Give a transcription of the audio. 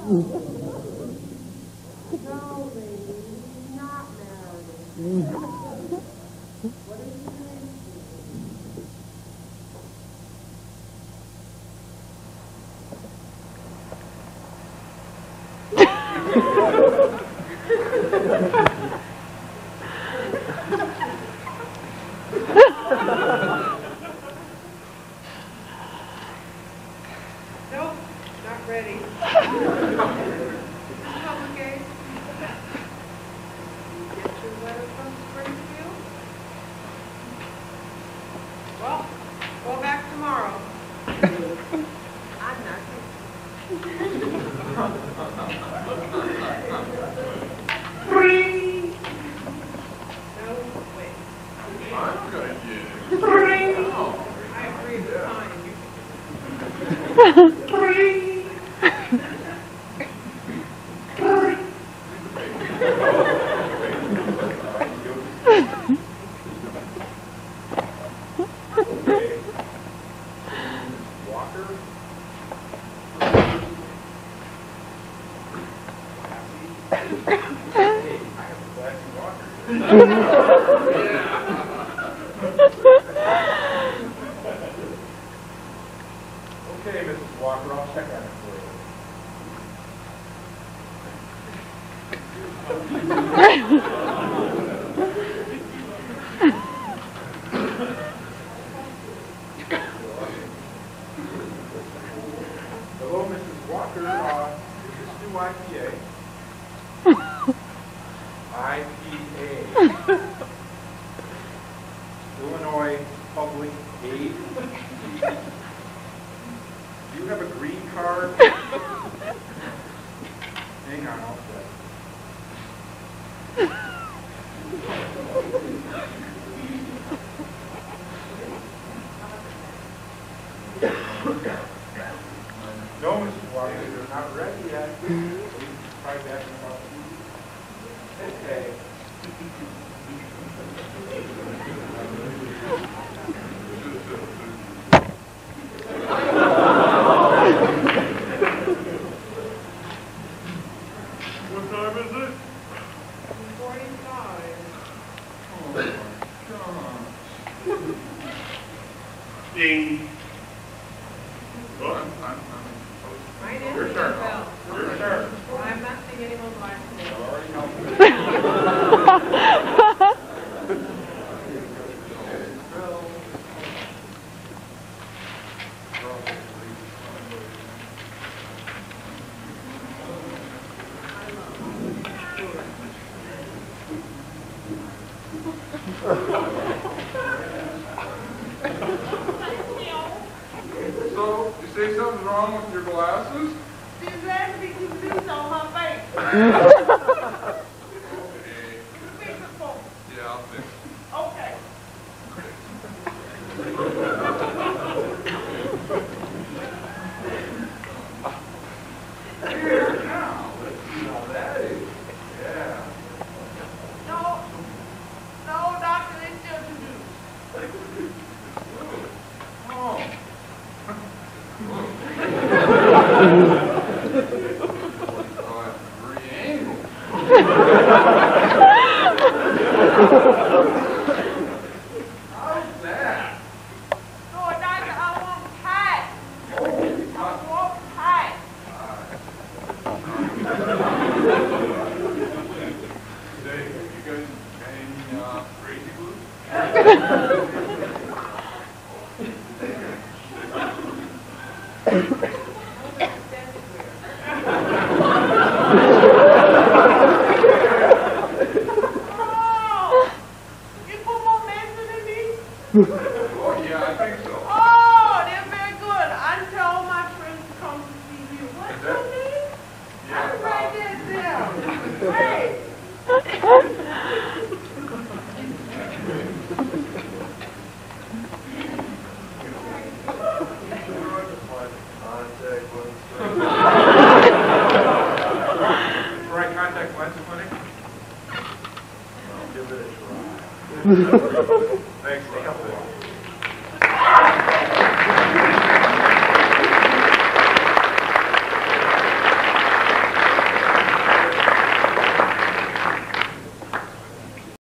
No, baby, he's not married. What is he doing? Nope, not ready. Public aid. Get your letter from Springfield. Well, go back tomorrow. I'm not. Ring. No, wait. I'm gonna get it. Ring. Oh. I agree with time. Walker. Hey, I have a classy walker. Okay, Mrs. Walker, I'll check on it for you. Hello, Mrs. Walker. Is this new IPA? IPA. Illinois Public Aid. Do you have a green card? Hang on, I'll check. No, Mrs. Walker, they're not ready yet. Please try back in about 2 weeks. Okay. What time is it? 45. Oh my gosh. Ding. Well, I'm Right in your the turn. bell. Your turn. I'm not seeing anyone's life today. I already helped you. So, you say something's wrong with your glasses? These glasses be too loose on my face. Okay. Fix it for me. Yeah, I'll fix it. Okay. Here, now, let's see how that is. Yeah. No, no, doctor, they still too loose. Oh. Re-angle. How's that? No, doctor, I want tight. I want tight. Say, you guys got any crazy glue? Oh, you put more medicine in me? Oh, yeah, I think so. Oh, they're very good. I tell my friends to come to see you. What's your name? Yeah, I'll write that down. Hey. Right contact lens clinic? I'll give it a try. Thanks, stay healthy.